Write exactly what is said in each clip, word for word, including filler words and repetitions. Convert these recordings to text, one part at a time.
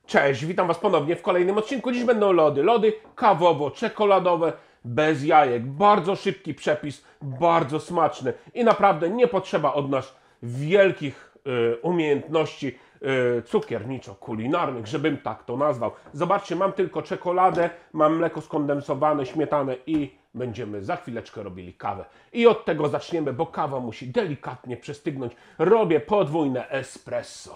Cześć, witam Was ponownie w kolejnym odcinku. Dziś będą lody. Lody kawowo-czekoladowe, bez jajek. Bardzo szybki przepis, bardzo smaczny. I naprawdę nie potrzeba od nas wielkich y, umiejętności y, cukierniczo-kulinarnych, żebym tak to nazwał. Zobaczcie, mam tylko czekoladę, mam mleko skondensowane, śmietanę i będziemy za chwileczkę robili kawę. I od tego zaczniemy, bo kawa musi delikatnie przestygnąć. Robię podwójne espresso.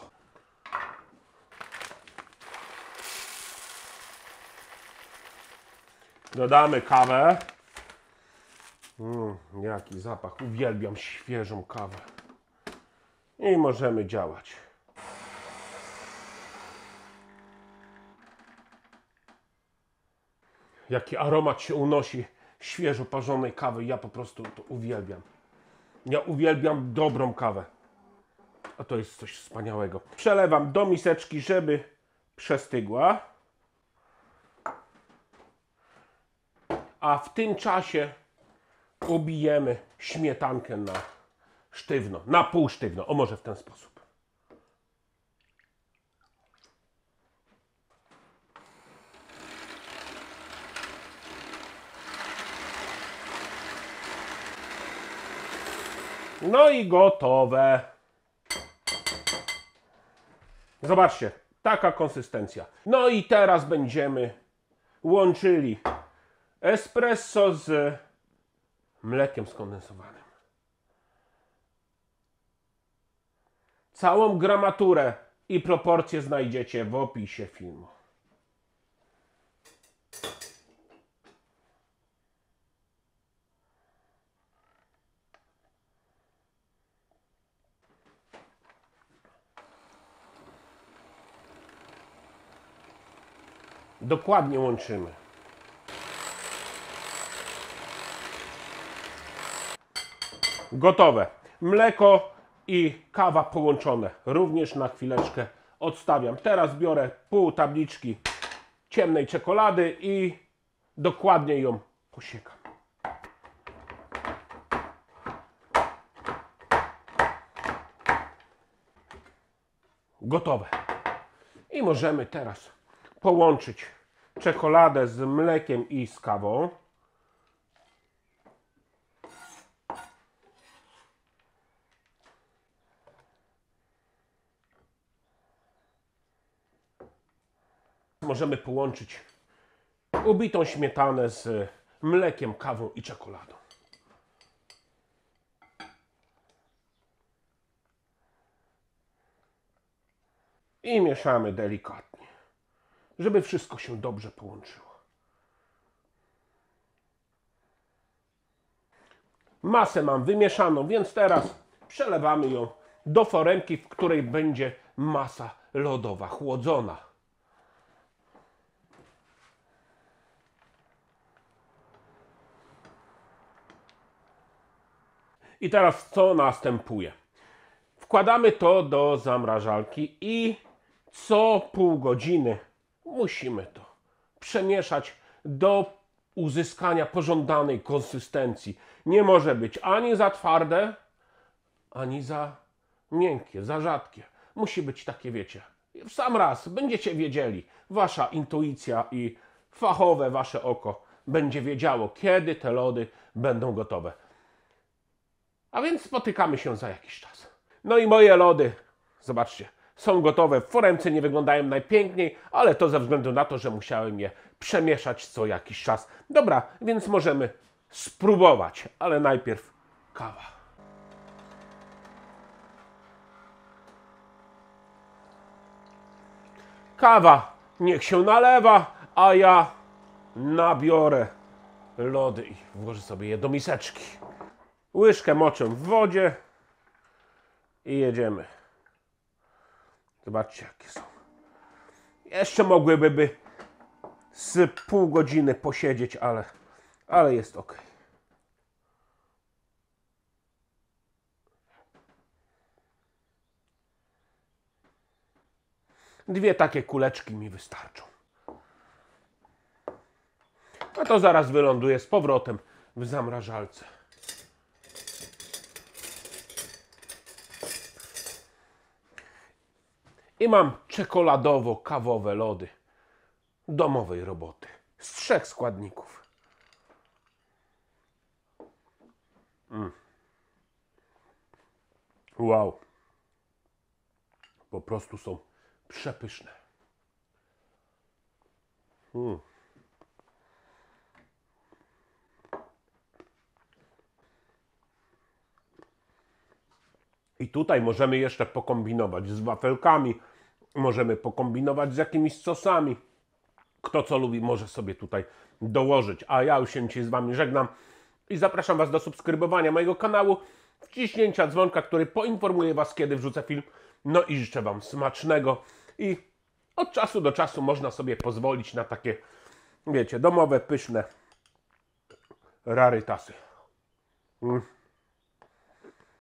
Dodamy kawę. Mm, jaki zapach. Uwielbiam świeżą kawę. I możemy działać. Jaki aromat się unosi świeżo parzonej kawy. Ja po prostu to uwielbiam. Ja uwielbiam dobrą kawę. A to jest coś wspaniałego. Przelewam do miseczki, żeby przestygła. A w tym czasie ubijemy śmietankę na sztywno, na pół sztywno, o może w ten sposób. No i gotowe. Zobaczcie, taka konsystencja. No i teraz będziemy łączyli espresso z mlekiem skondensowanym. Całą gramaturę i proporcje znajdziecie w opisie filmu. Dokładnie łączymy. Gotowe. Mleko i kawa połączone. Również na chwileczkę odstawiam. Teraz biorę pół tabliczki ciemnej czekolady i dokładnie ją posiekam. Gotowe. I możemy teraz połączyć czekoladę z mlekiem i z kawą. Możemy połączyć ubitą śmietanę z mlekiem, kawą i czekoladą. I mieszamy delikatnie, żeby wszystko się dobrze połączyło. Masę mam wymieszaną, więc teraz przelewamy ją do foremki, w której będzie masa lodowa, chłodzona. I teraz co następuje? Wkładamy to do zamrażalki i co pół godziny musimy to przemieszać do uzyskania pożądanej konsystencji. Nie może być ani za twarde, ani za miękkie, za rzadkie. Musi być takie, wiecie, w sam raz będziecie wiedzieli. Wasza intuicja i fachowe wasze oko będzie wiedziało, kiedy te lody będą gotowe. A więc spotykamy się za jakiś czas. No i moje lody, zobaczcie, są gotowe. W foremce nie wyglądają najpiękniej, ale to ze względu na to, że musiałem je przemieszać co jakiś czas. Dobra, więc możemy spróbować, ale najpierw kawa. Kawa niech się nalewa, a ja nabiorę lody i włożę sobie je do miseczki. Łyżkę moczę w wodzie i jedziemy. Zobaczcie, jakie są. Jeszcze mogłyby by z pół godziny posiedzieć, ale, ale jest ok. Dwie takie kuleczki mi wystarczą. A to zaraz wyląduje z powrotem w zamrażalce. I mam czekoladowo-kawowe lody domowej roboty z trzech składników. Mm. Wow. Po prostu są przepyszne. Mm. I tutaj możemy jeszcze pokombinować z wafelkami, możemy pokombinować z jakimiś sosami. Kto co lubi, może sobie tutaj dołożyć. A ja już się dzisiaj z Wami żegnam i zapraszam Was do subskrybowania mojego kanału, wciśnięcia dzwonka, który poinformuje Was, kiedy wrzucę film. No i życzę Wam smacznego i od czasu do czasu można sobie pozwolić na takie, wiecie, domowe, pyszne rarytasy. Mm.